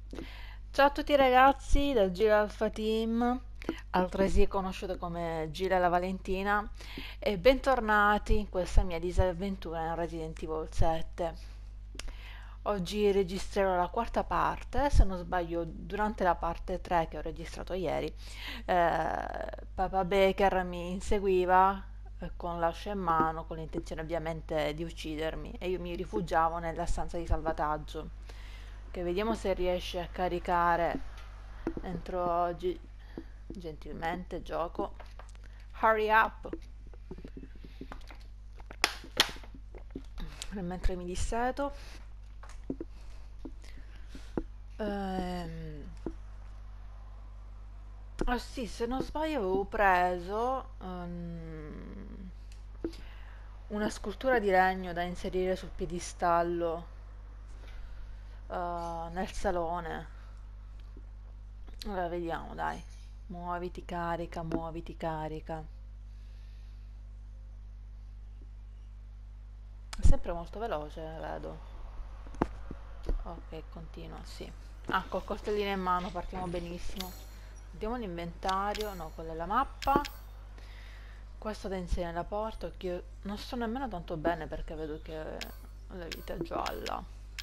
Ciao a tutti ragazzi del Giro Alpha Team, altresì conosciuto come Gira la Valentina, e bentornati in questa mia disavventura in Resident Evil 7. Oggi registrerò la quarta parte, se non sbaglio durante la parte 3 che ho registrato ieri, Papa Baker mi inseguiva con l'ascia in mano, con l'intenzione ovviamente di uccidermi, e io mi rifugiavo nella stanza di salvataggio, che vediamo se riesce a caricare entro oggi. Gentilmente gioco. Hurry up! Mentre mi disseto. Ehm, Ah sì, se non sbaglio avevo preso una scultura di legno da inserire sul piedistallo nel salone. Allora vediamo, dai. Muoviti, carica, muoviti, carica. È sempre molto veloce, vedo. Ok, continua, sì. Ah, col coltellino in mano partiamo benissimo. Vediamo l'inventario, no, quella è la mappa. Questo da inserire nella porta, che io non so nemmeno tanto bene perché vedo che la vita è gialla.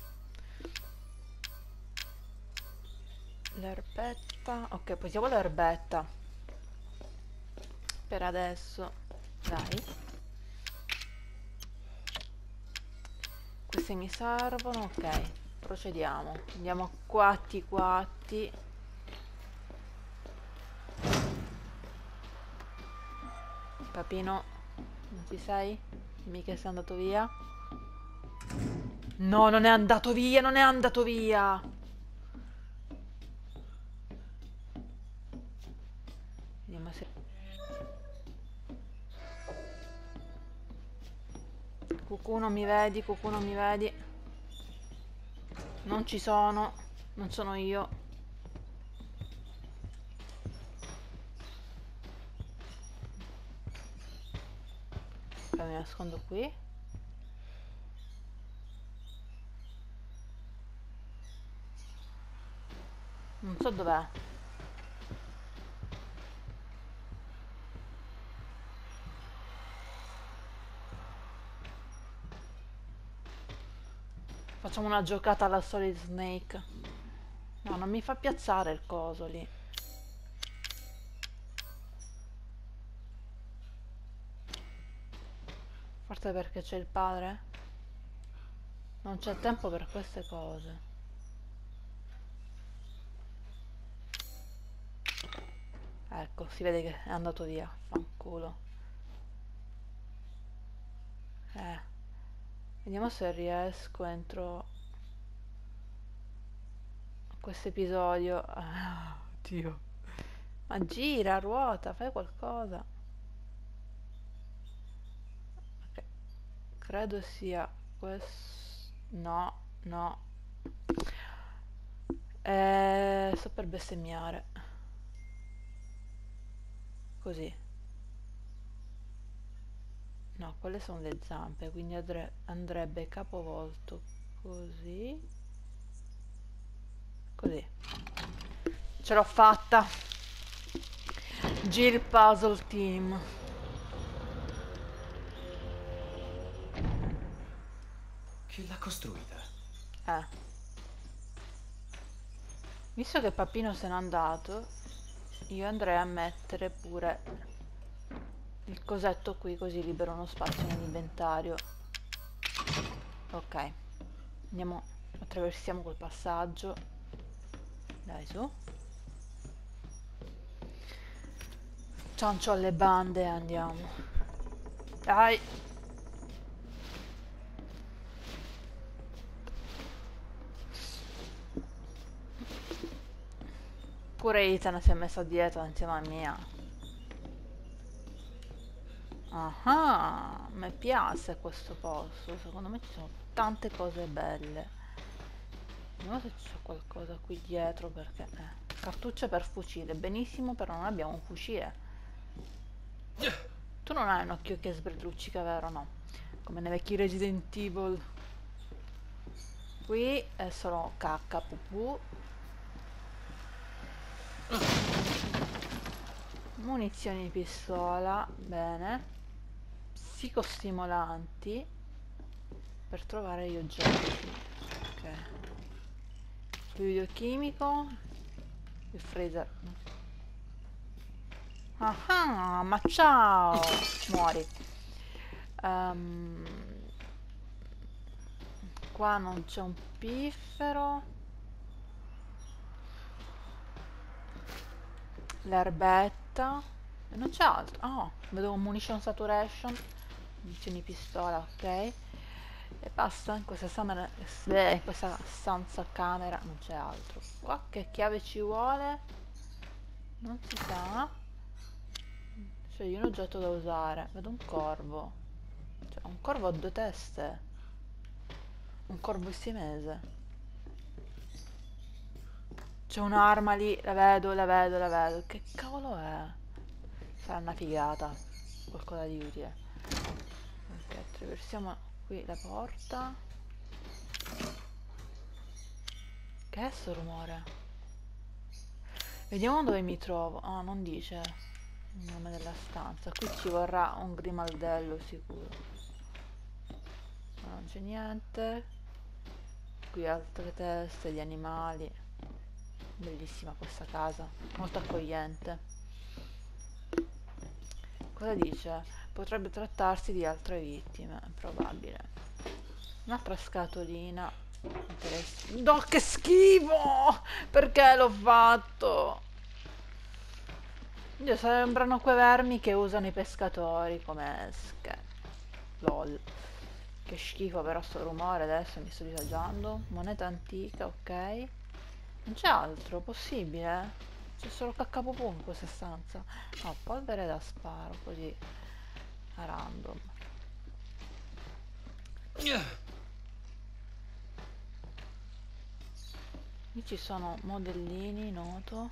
L'erbetta, ok, posiamo l'erbetta per adesso. Dai, questi mi servono, ok. Procediamo. Andiamo a quatti quatti. Papino, non ci sei? Mica sei andato via? No, non è andato via, non è andato via! Vediamo se... Cucù, non mi vedi? Cucù, non mi vedi? Non ci sono. Non sono io. Ok, mi nascondo qui. Non so dov'è. Facciamo una giocata alla Solid Snake. No, non mi fa piazzare il coso lì. Forse perché c'è il padre? Non c'è tempo per queste cose. Ecco, si vede che è andato via. Fanculo. Eh, vediamo se riesco entro questo episodio. Ah, Dio. Ma gira, ruota, fai qualcosa. Ok, credo sia questo. No, no. Sto per bestemmiare. Così. No, quelle sono le zampe, quindi andrebbe capovolto così. Così. Ce l'ho fatta. Jill Puzzle Team. Chi l'ha costruita? Eh, visto che Papino se n'è andato, io andrei a mettere pure il cosetto qui così libero uno spazio nell'inventario. Ok, andiamo, attraversiamo quel passaggio. Dai su. Ciancio alle bande e andiamo. Dai. Pure Ethan si è messo dietro insieme a mia. Ah, mi piace questo posto. Secondo me ci sono tante cose belle. Vediamo se c'è qualcosa qui dietro perché... Cartucce per fucile. Benissimo, però non abbiamo un fucile. Tu non hai un occhio che sberluccica, vero? No. Come nei vecchi Resident Evil. Qui è solo cacca, pupù. munizioni di pistola, bene, psicostimolanti per trovare gli oggetti. Ok. Fluido chimico, il freezer. Ah, ma ciao! Muori. Ehm, Qua non c'è un piffero. L'erbetta. E non c'è altro. Oh, vedo un munition saturation. Munizioni pistola, ok. E basta, in questa stanza camera non c'è altro. Qua che chiave ci vuole? Non si sa. Scegli un oggetto da usare. Vedo un corvo. Cioè, un corvo a due teste. Un corvo siamese. C'è un'arma lì, la vedo, la vedo, la vedo. Che cavolo è? Sarà una figata. Qualcosa di utile. Ok, attraversiamo qui la porta. Che è sto rumore? Vediamo dove mi trovo. Ah, non dice il nome della stanza. Qui ci vorrà un grimaldello sicuro. Ma non c'è niente. Qui altre teste di animali. Bellissima questa casa, molto accogliente. Cosa dice? Potrebbe trattarsi di altre vittime, è probabile. Un'altra scatolina. No, che schifo! Perché l'ho fatto? Dio, sembrano quei vermi che usano i pescatori come esche. Lol. Che schifo però sto rumore adesso, mi sto disagiando. Moneta antica, ok. Non c'è altro, possibile? C'è solo caccapupù in questa stanza. No, polvere da sparo, così a random. Qui ci sono modellini, noto.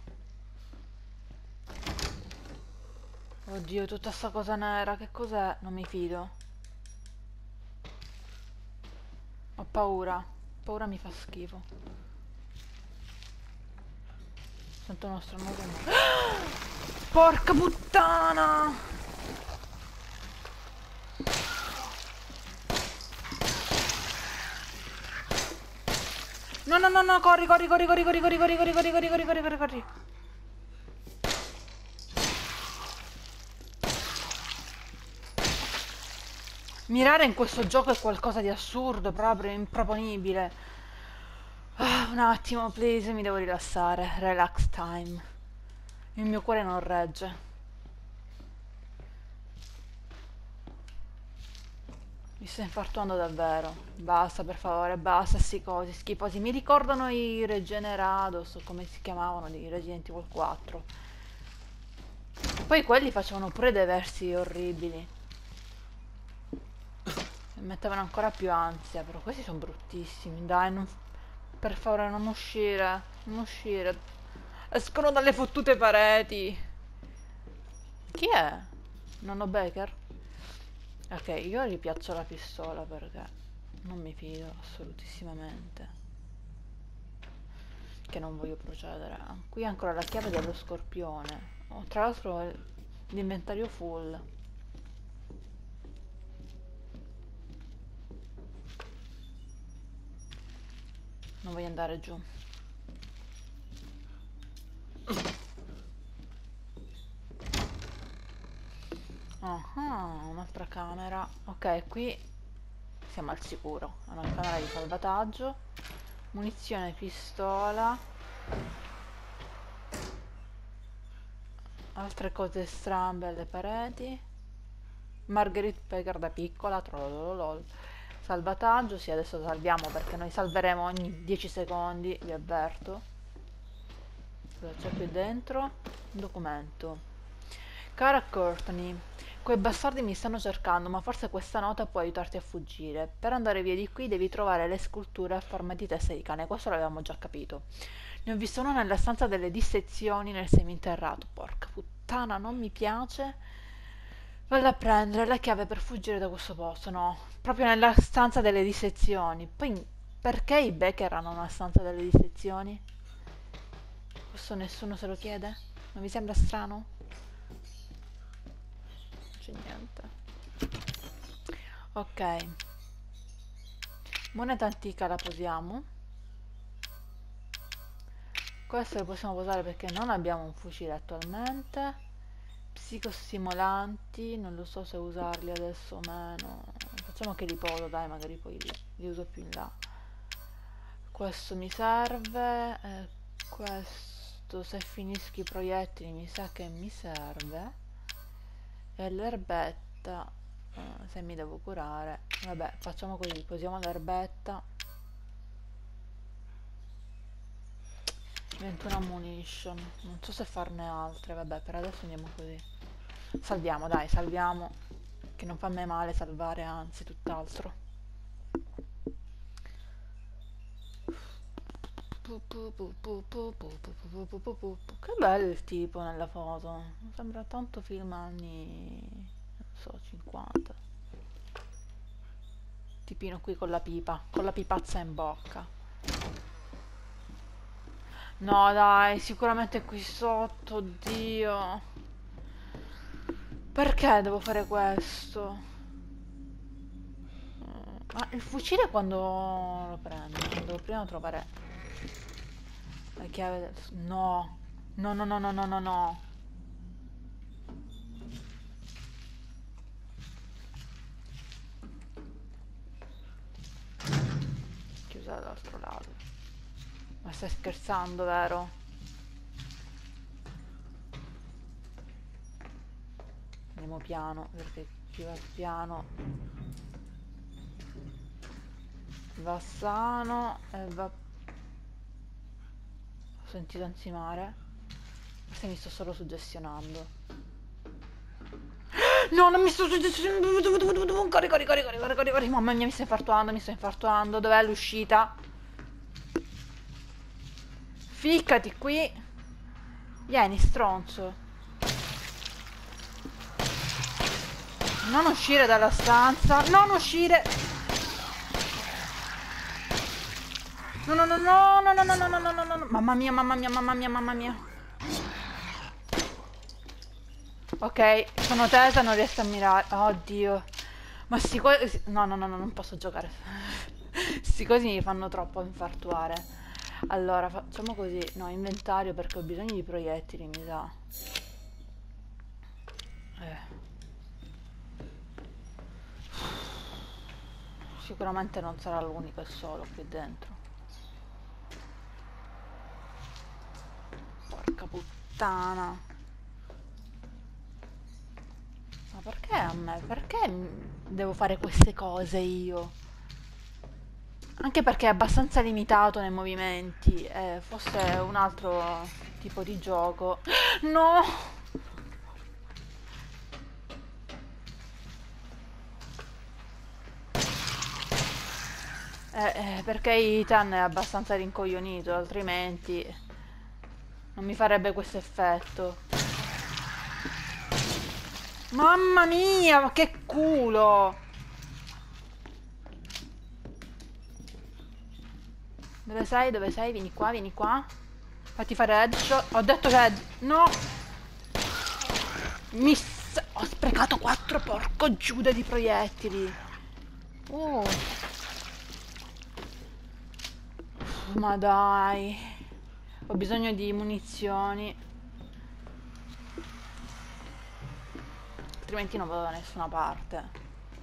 Oddio, tutta sta cosa nera, che cos'è? Non mi fido. Ho paura. Paura mi fa schifo. Sento uno strano rumore. Porca puttana! No, no, no, no, corri, corri, corri, corri, corri, corri, corri, corri, corri, corri, corri, corri, corri, corri. Mirare in questo gioco è qualcosa di assurdo, proprio improponibile. Ah, un attimo, please, mi devo rilassare. Relax time. Il mio cuore non regge. Mi sto infartuando davvero. Basta, per favore, basta, sti cosi schifosi. Mi ricordano i Regenerados, o come si chiamavano, di Resident Evil 4. Poi quelli facevano pure dei versi orribili. Mi mettevano ancora più ansia, però questi sono bruttissimi. Dai, per favore, non uscire. Non uscire. Escono dalle fottute pareti. Chi è? Nonno Baker? Ok, io ripiazzo la pistola perché non mi fido assolutissimamente. Che non voglio procedere. Qui ancora la chiave dello scorpione. Oh, tra l'altro l'inventario full. Non voglio andare giù. Ah, un'altra camera. Ok, qui siamo al sicuro. È una camera di salvataggio. Munizione, pistola. Altre cose strambe alle pareti. Marguerite Packer da piccola. Trollololol. Salvataggio. Sì, adesso salviamo perché noi salveremo ogni 10 secondi, vi avverto. Cosa c'è qui dentro? Un documento. Cara Courtney, quei bastardi mi stanno cercando, ma forse questa nota può aiutarti a fuggire. Per andare via di qui devi trovare le sculture a forma di testa di cane, questo l'avevamo già capito. Ne ho visto una nella stanza delle dissezioni nel seminterrato. Porca puttana, non mi piace. Vado a prendere la chiave per fuggire da questo posto, no? Proprio nella stanza delle dissezioni. Poi, perché i Becker hanno una stanza delle dissezioni? Questo nessuno se lo chiede? Non vi sembra strano? c'è niente. Ok. Moneta antica la posiamo. Questo lo possiamo posare perché non abbiamo un fucile attualmente. Psicostimolanti, non lo so se usarli adesso o meno. Facciamo che li poso, dai, magari poi li uso più in là. Questo mi serve. Questo, se finisco i proiettili, mi sa che mi serve. E l'erbetta, se mi devo curare. Vabbè, facciamo così, posiamo l'erbetta. 21 ammunition, non so se farne altre, vabbè, per adesso andiamo così. Salviamo, dai, salviamo, che non fa a me male salvare, anzi, tutt'altro. Che bello il tipo nella foto, sembra tanto film anni, non so, 50. Tipino qui con la pipazza in bocca. No, dai, sicuramente qui sotto, oddio. Perché devo fare questo? Ma il fucile quando lo prendo? Devo prima trovare la chiave del... No. No, no, no, no, no, no, no. Chiusa dall'altro lato. Ma stai scherzando, vero? Andiamo piano, perché chi va piano va sano e va... Ho sentito ansimare. Forse mi sto solo suggestionando. No, non mi sto suggestionando. Corri, corri, corri, corri, corri, corri, corri. Mamma mia, mi sto infartuando, mi sto infartuando. Dov'è l'uscita? Ficcati qui. Vieni, stronzo. Non uscire dalla stanza. Non uscire. No, no, no, no, no, no, no, no, no, no, no, no. Mamma mia, mamma mia, mamma mia, mamma mia. Ok, sono tesa, non riesco a mirare. Oddio. Ma sti cosi... No, no, no, no, non posso giocare. Sti cosi mi fanno troppo infartuare. Allora, facciamo così. No, inventario perché ho bisogno di proiettili, mi sa. Sicuramente non sarà l'unico e solo qui dentro. Porca puttana. Ma perché a me? Perché devo fare queste cose io? Anche perché è abbastanza limitato nei movimenti. Fosse un altro tipo di gioco. No! Perché Ethan è abbastanza rincoglionito, altrimenti non mi farebbe questo effetto. Mamma mia, ma che culo! Dove sei? Dove sei? Vieni qua, vieni qua. Fatti fare headshot. Ho detto head. No! Ho sprecato 4 porco giuda di proiettili. Oh. Ma dai. Ho bisogno di munizioni. Altrimenti non vado da nessuna parte.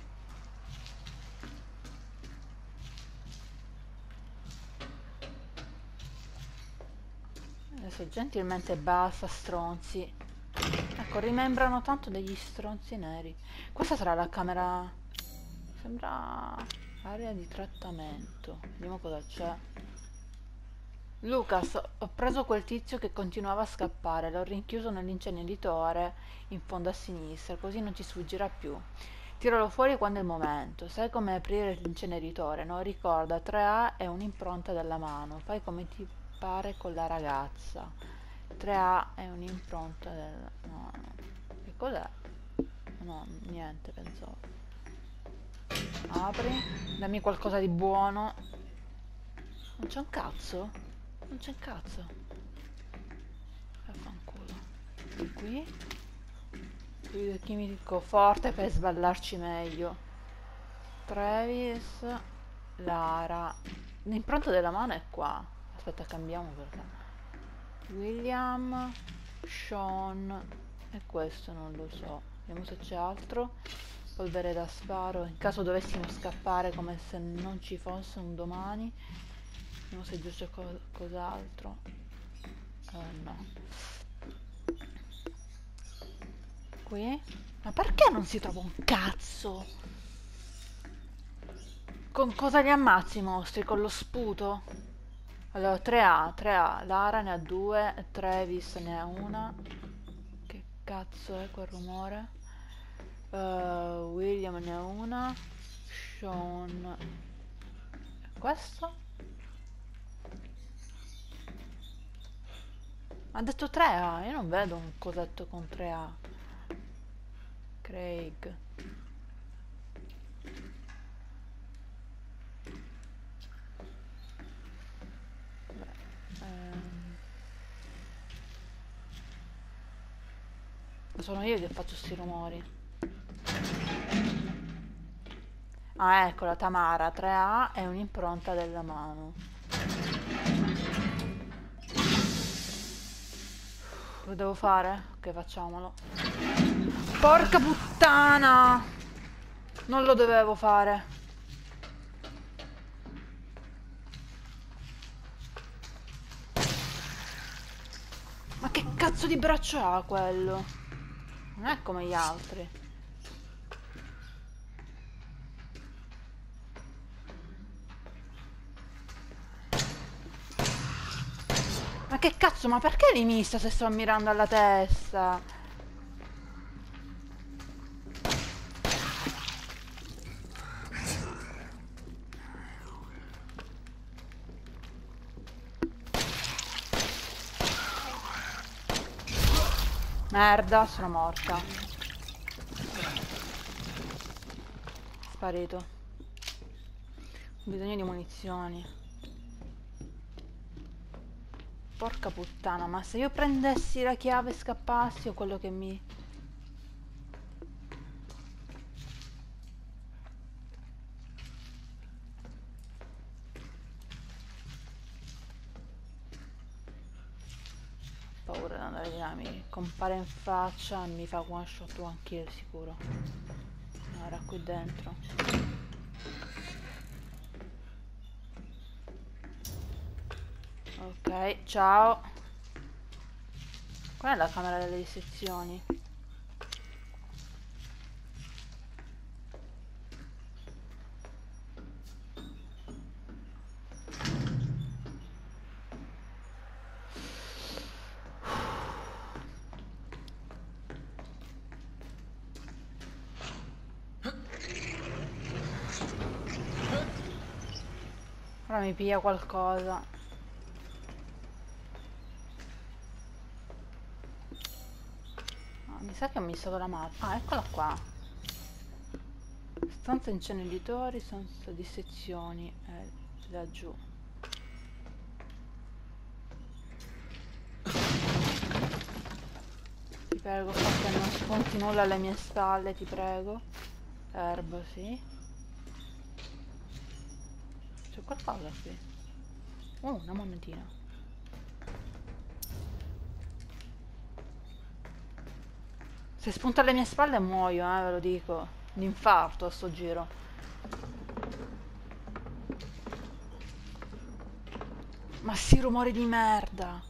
Adesso gentilmente basta, stronzi. Ecco, rimembrano tanto degli stronzi neri. Questa sarà la camera... Sembra area di trattamento. Vediamo cosa c'è. Lucas, ho preso quel tizio che continuava a scappare, l'ho rinchiuso nell'inceneritore in fondo a sinistra, così non ci sfuggirà più. Tiralo fuori quando è il momento. Sai come aprire l'inceneritore, no? Ricorda, 3A è un'impronta della mano. Fai come ti pare con la ragazza. 3A è un'impronta della... No, no. Che cos'è? No, niente, pensavo. Apri, dammi qualcosa di buono. Non c'è un cazzo? Non c'è un cazzo. Vaffanculo. Qui? chimico forte per sballarci meglio. Travis, Lara. L'impronta della mano è qua. Aspetta, cambiamo perché. William, Sean e questo non lo so. Vediamo se c'è altro. Polvere da sparo. In caso dovessimo scappare come se non ci fosse un domani. Vediamo se giù c'è cos'altro. No. Qui? Ma perché non si trova un cazzo? Con cosa li ammazzi i mostri? Con lo sputo? Allora, 3A, 3A. Lara ne ha 2, Travis ne ha una. Che cazzo è quel rumore? William ne ha una. Sean. Questo? Ha detto 3A, io non vedo un cosetto con 3A. Craig. Ehm, Sono io che faccio sti rumori. Ah, ecco la Tamara 3A è un'impronta della mano. Lo devo fare? Ok, facciamolo. Porca puttana! Non lo dovevo fare. Ma che cazzo di braccio ha quello? Non è come gli altri. Ma che cazzo, ma perché li mista se sto mirando alla testa? Merda, sono morta. Sparito. Ho bisogno di munizioni. Porca puttana, ma se io prendessi la chiave e scappassi o quello che mi... Paura di andare di là, mi compare in faccia e mi fa one shot one kill sicuro. No, era qui dentro. Ok, ciao. Qual è la camera delle dissezioni? Ora mi piglia qualcosa. Ah, mi sa che ho missato la mappa. Ah, eccola qua. Stanza inceneritori, stanza dissezioni. Laggiù. Ti prego, fa che non spunti nulla alle mie spalle, ti prego. Erbo, sì. C'è qualcosa qui. Una monetina. Se spunta alle mie spalle muoio, ve lo dico. Un infarto a sto giro. Ma sti rumori di merda.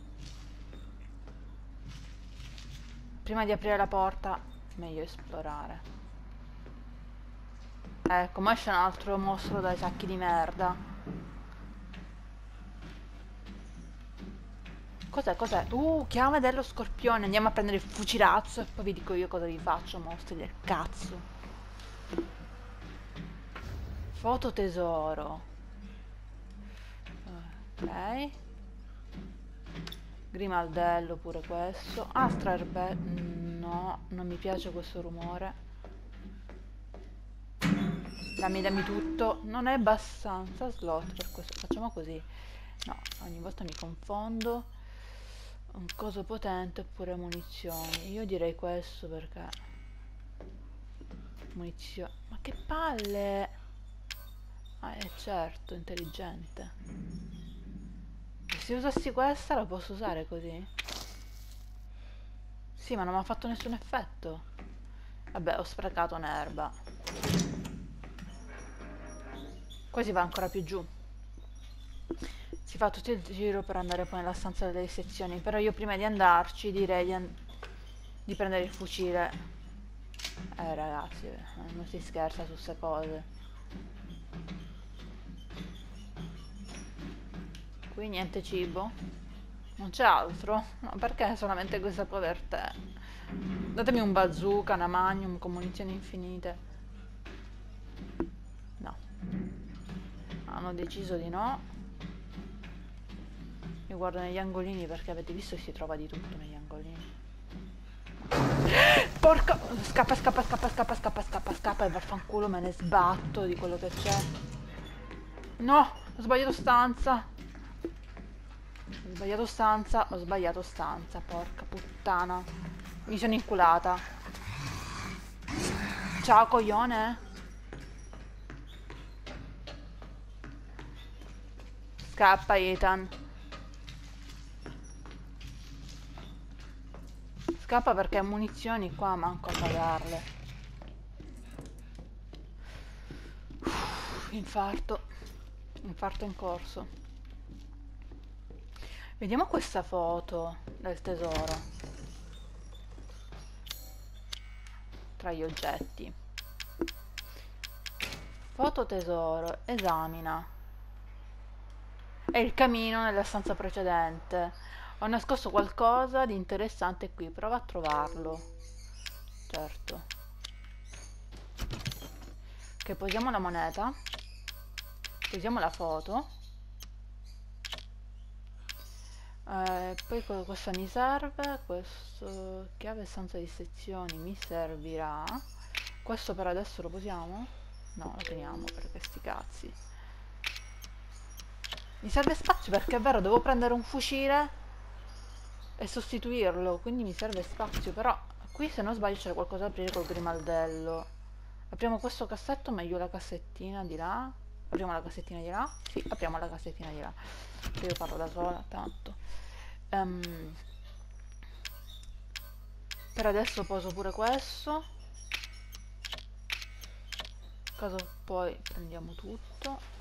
Prima di aprire la porta, meglio esplorare. Ecco, ma c'è un altro mostro dai sacchi di merda. Cos'è, cos'è? Chiave dello scorpione. Andiamo a prendere il fucilazzo e poi vi dico io cosa vi faccio, mostri del cazzo. Foto tesoro. Ok. Grimaldello pure questo. Astra Herbe... No, non mi piace questo rumore. Dammi tutto. Non è abbastanza slot per questo. Facciamo così. No, ogni volta mi confondo. Un coso potente oppure munizioni. Io direi questo perché Munizioni. Ma che palle! Ah, certo, intelligente. Se usassi questa la posso usare così? Sì, ma non mi ha fatto nessun effetto. Vabbè, ho sprecato un'erba. Qua si va ancora più giù. Si fa tutto il giro per andare poi nella stanza delle sezioni. Però io prima di andarci direi di prendere il fucile. Ragazzi, non si scherza su queste cose. Qui niente cibo. Non c'è altro? No, perché solamente questa povertà? Datemi un bazooka, una magnum con munizioni infinite. No, hanno deciso di no. Io guardo negli angolini perché avete visto che si trova di tutto negli angolini. Porca! Scappa, scappa, scappa, scappa, scappa, scappa, scappa e vaffanculo me ne sbatto di quello che c'è. No, ho sbagliato stanza. Ho sbagliato stanza, ho sbagliato stanza, porca puttana. Mi sono inculata. Ciao coglione. Scappa Ethan. Scappa perché munizioni qua manco a pagarle. Infarto. Infarto in corso. Vediamo questa foto del tesoro. Tra gli oggetti. Foto tesoro. Esamina. È il camino nella stanza precedente. Ho nascosto qualcosa di interessante qui. Prova a trovarlo. Certo. Ok, posiamo la moneta. Posiamo la foto. Poi questo mi serve. Questo chiave stanza di sezioni mi servirà. Questo per adesso lo posiamo? No, lo teniamo perché sti cazzi. Mi serve spazio perché è vero, devo prendere un fucile e sostituirlo, quindi mi serve spazio, però qui se non sbaglio c'è qualcosa da aprire col grimaldello. Apriamo questo cassetto, meglio la cassettina di là. Apriamo la cassettina di là? Sì, apriamo la cassettina di là. Io parlo da sola, tanto. Ehm, per adesso poso pure questo. In caso poi prendiamo tutto.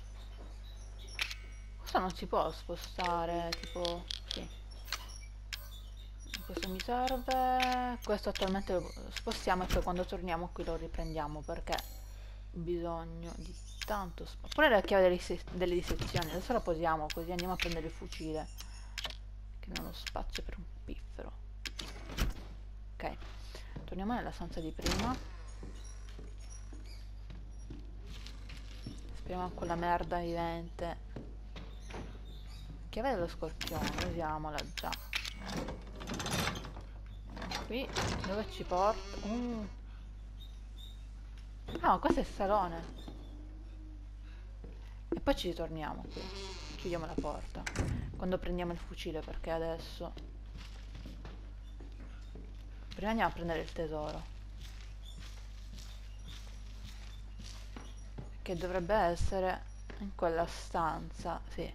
Questo non si può spostare, tipo... Sì. Questo mi serve. Questo attualmente lo spostiamo e poi quando torniamo qui lo riprendiamo perché ho bisogno di tanto spazio. Pure la chiave delle dissezioni. Adesso la posiamo così andiamo a prendere il fucile. Che non ho spazio per un piffero. Ok. Torniamo nella stanza di prima. Speriamo quella merda vivente. Chiave dello scorpione, usiamola già. Qui dove ci porta? No, questo è il salone. E poi ci ritorniamo qui. Chiudiamo la porta. Quando prendiamo il fucile perché adesso... Prima andiamo a prendere il tesoro. Che dovrebbe essere in quella stanza. Sì.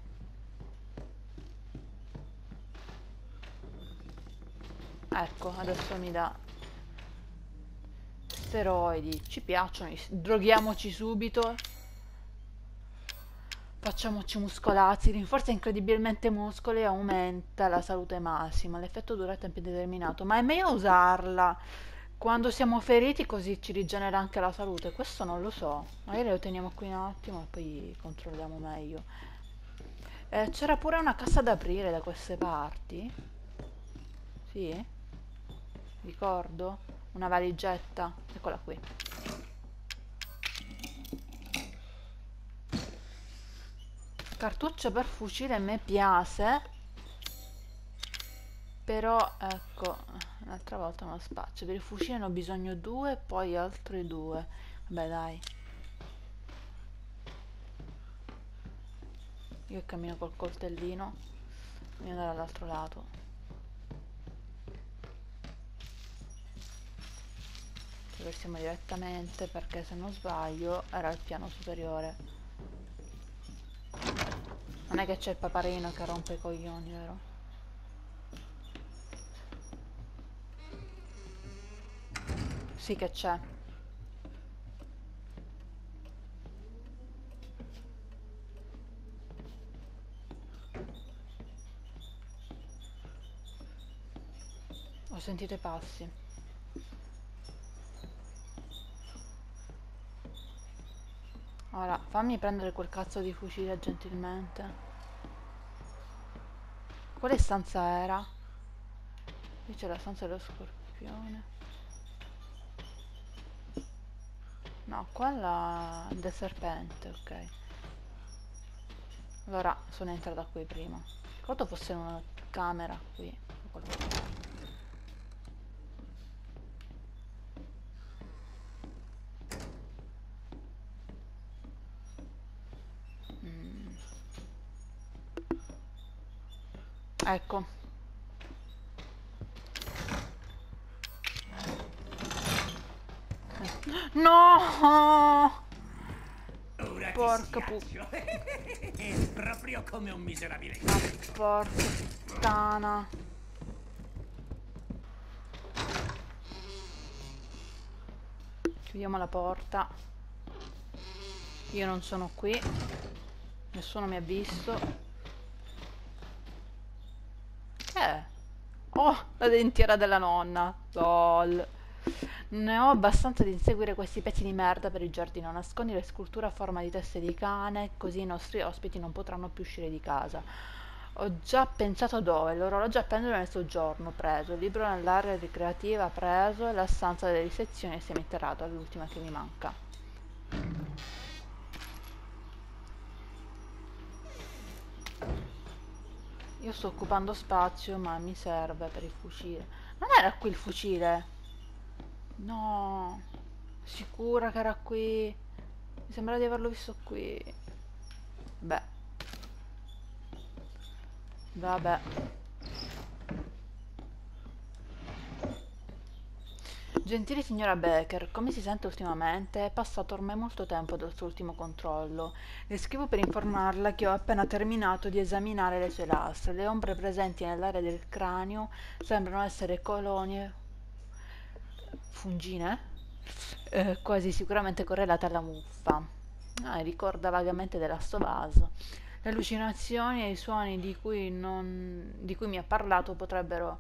Ecco, adesso mi dà steroidi. Ci piacciono, droghiamoci subito. Facciamoci muscolazzi, rinforza incredibilmente i muscoli e aumenta la salute massima. L'effetto dura a tempo indeterminato, ma è meglio usarla quando siamo feriti così ci rigenera anche la salute. Questo non lo so, magari lo teniamo qui un attimo e poi controlliamo meglio. C'era pure una cassa da aprire da queste parti. Sì? Ricordo? Una valigetta. Eccola qui. Cartuccio per fucile me piace, però ecco, un'altra volta non ho spazio. Per il fucile ne ho bisogno due, poi altri due. Vabbè dai. Io cammino col coltellino. Voglio andare all'altro lato. Versiamo direttamente perché se non sbaglio era il piano superiore. Non è che c'è il paparino che rompe i coglioni, vero? Sì che c'è. Ho sentito i passi. Ora, fammi prendere quel cazzo di fucile gentilmente. Quale stanza era? Qui c'è la stanza dello scorpione. No, quella del serpente, ok. Allora, sono entrata qui prima. Ricordo fosse una camera qui. O qualcosa. Mm, ecco. No! Ora ti Porca schiaccio. Proprio come un miserabile. porca puttana. Chiudiamo la porta. Io non sono qui. Nessuno mi ha visto. Che è? Oh, la dentiera della nonna. Lol. Ne ho abbastanza di inseguire questi pezzi di merda per il giardino. Nascondi le sculture a forma di teste di cane, così i nostri ospiti non potranno più uscire di casa. Ho già pensato dove. L'orologio a pendolo nel soggiorno, preso. Il libro nell'area ricreativa, preso. E la stanza delle risezioni e seminterrato, è l'ultima che mi manca. Io sto occupando spazio, ma mi serve per il fucile. Non era qui il fucile? No, sicura che era qui? Mi sembra di averlo visto qui. Beh, vabbè. Gentile signora Baker, come si sente ultimamente? È passato ormai molto tempo dal suo ultimo controllo. Le scrivo per informarla che ho appena terminato di esaminare le sue lastre. Le ombre presenti nell'area del cranio sembrano essere colonie fungine, quasi sicuramente correlate alla muffa. Ah, ricorda vagamente The Last of Us. Le allucinazioni e i suoni di cui mi ha parlato potrebbero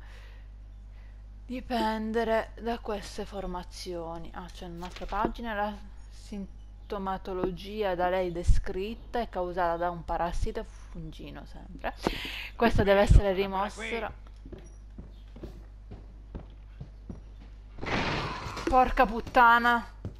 dipendere da queste formazioni. Ah, c'è un'altra pagina. La sintomatologia da lei descritta è causata da un parassita fungino, sempre. Questo deve essere rimosso. Porca puttana.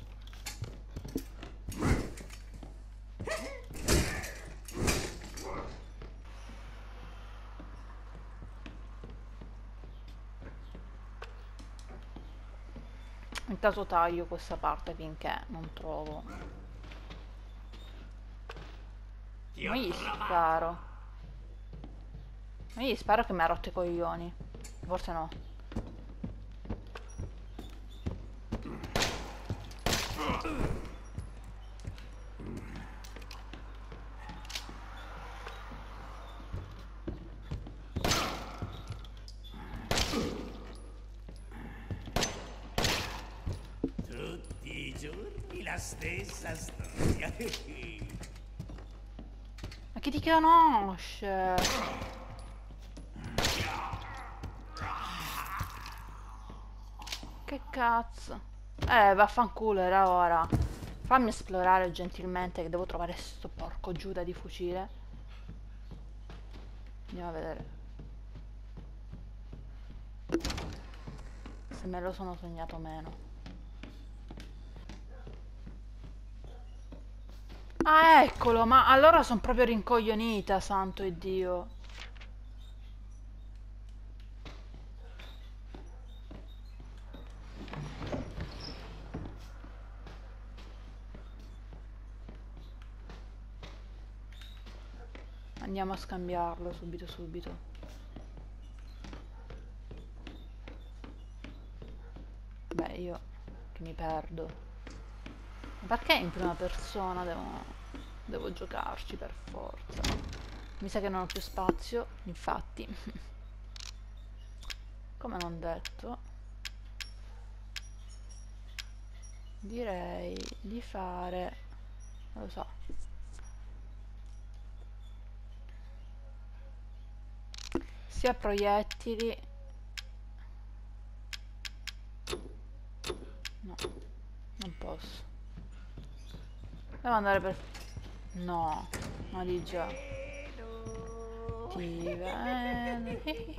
Intanto taglio questa parte finché non trovo. Ti Ma ho gli trovato. sparo. Ma gli sparo che mi ha rotto i coglioni. Forse no. Tutti i giorni la stessa storia. Ma chi ti conosce? Che cazzo? Vaffanculo, era ora. Fammi esplorare gentilmente che devo trovare sto porco Giuda di fucile. Andiamo a vedere. Se me lo sono sognato o meno. Ah, eccolo, ma allora sono proprio rincoglionita, santo Dio. Andiamo a scambiarlo subito subito. Beh, io che che mi perdo. Ma perché in prima persona devo giocarci per forza? Mi sa che non ho più spazio, infatti. Come non detto, direi di fare, non lo so, sia proiettili. No, non posso. Devo andare per... No, ma di già. Ti vedo.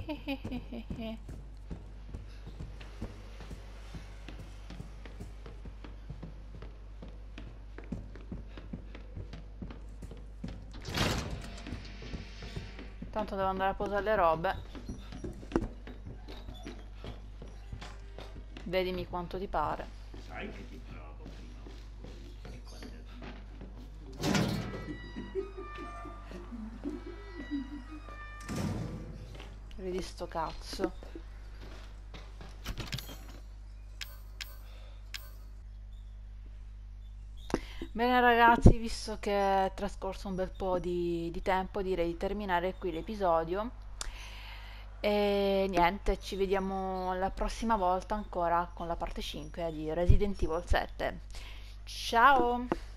Tanto devo andare a posare le robe. Vedimi quanto ti pare. Sai che ti provo prima o poi. E quando Vedi sto cazzo. Bene ragazzi, visto che è trascorso un bel po' di tempo, direi di terminare qui l'episodio. E niente, ci vediamo la prossima volta ancora con la parte 5 di Resident Evil 7. Ciao!